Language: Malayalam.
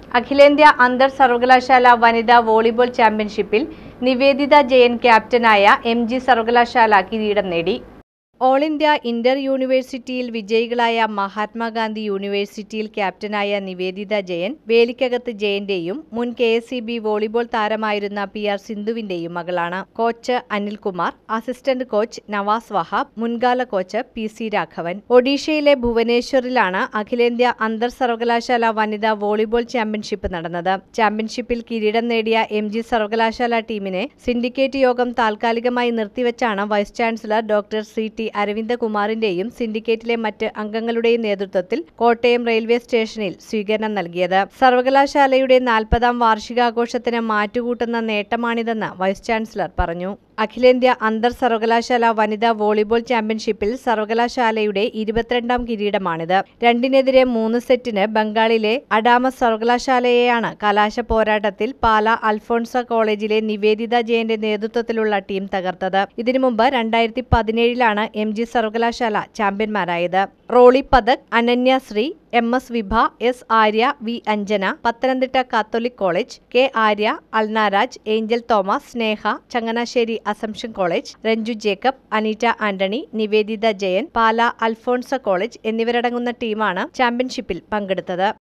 അഖിലേന്ത്യാ അന്തർ സർവകലാശാല വനിതാ വോളിബോൾ ചാമ്പ്യൻഷിപ്പിൽ നിവേദിത ജയൻ ക്യാപ്റ്റനായ എം.ജി. സർവകലാശാല കിരീടം നേടി. ഓൾ ഇന്ത്യ ഇന്റർ യൂണിവേഴ്സിറ്റിയിൽ വിജയികളായ മഹാത്മാഗാന്ധി യൂണിവേഴ്സിറ്റിയിൽ ക്യാപ്റ്റനായ നിവേദിത ജയൻ വേലിക്കകത്ത് ജയന്റെയും മുൻ കെ.എസ്.ഇ.ബി. വോളിബോൾ താരമായിരുന്ന പി.ആർ. സിന്ധുവിന്റെയും മകളാണ്. Coach Anilkumar, assistant coach Navas Wahab, മുൻകാല കോച്ച് പി.സി. രാഘവൻ. ഒഡീഷയിലെ ഭുവനേശ്വറിലാണ് അഖിലേന്ത്യാ അന്തർ സർവകലാശാല വനിതാ വോളിബോൾ ചാമ്പ്യൻഷിപ്പ് നടന്നത്. ചാമ്പ്യൻഷിപ്പിൽ കിരീടം നേടിയ എം.ജി. സർവകലാശാല ടീമിനെ സിൻഡിക്കേറ്റ് യോഗം താൽക്കാലികമായി നിർത്തിവച്ചാണ് വൈസ് ചാൻസലർ ഡോക്ടർ സി.ടി. അരവിന്ദകുമാറിന്റെയും സിൻഡിക്കേറ്റിലെ മറ്റ് അംഗങ്ങളുടെയും നേതൃത്വത്തിൽ കോട്ടയം റെയിൽവേ സ്റ്റേഷനിൽ സ്വീകരണം നൽകിയത്. സർവകലാശാലയുടെ 40-ാം വാർഷികാഘോഷത്തിന് മാറ്റുകൂട്ടുന്ന നേട്ടമാണിതെന്ന് വൈസ് ചാൻസലർ പറഞ്ഞു. അഖിലേന്ത്യാ അന്തർ സർവകലാശാല വനിതാ വോളിബോൾ ചാമ്പ്യൻഷിപ്പിൽ സർവകലാശാലയുടെ 22-ാം കിരീടമാണിത്. 2-3 സെറ്റിന് ബംഗാളിലെ അഡാമസ് സർവകലാശാലയെയാണ് കലാശ പോരാട്ടത്തിൽ പാലാ അൽഫോൺസ കോളേജിലെ നിവേദിത ജയന്റെ നേതൃത്വത്തിലുള്ള ടീം തകർത്തത്. ഇതിനു മുമ്പ് 2017-ലാണ് എം.ജി. സർവകലാശാല ചാമ്പ്യന്മാരായത്. Roli Pathak, Ananya Shree, MS. Vibha, S. Arya, V. Anjana, Pathanamthitta Catholic college, K. Arya, Alnaraj, Angel Thomas, Sneha, Changanassery Assumption college, Ranju Jacob, Aneeta Antony, Niveditha Jayan, Pala Alphonsa college എന്നിവരടങ്ങുന്ന ടീമാണ് ചാമ്പ്യൻഷിപ്പിൽ പങ്കെടുത്തത്.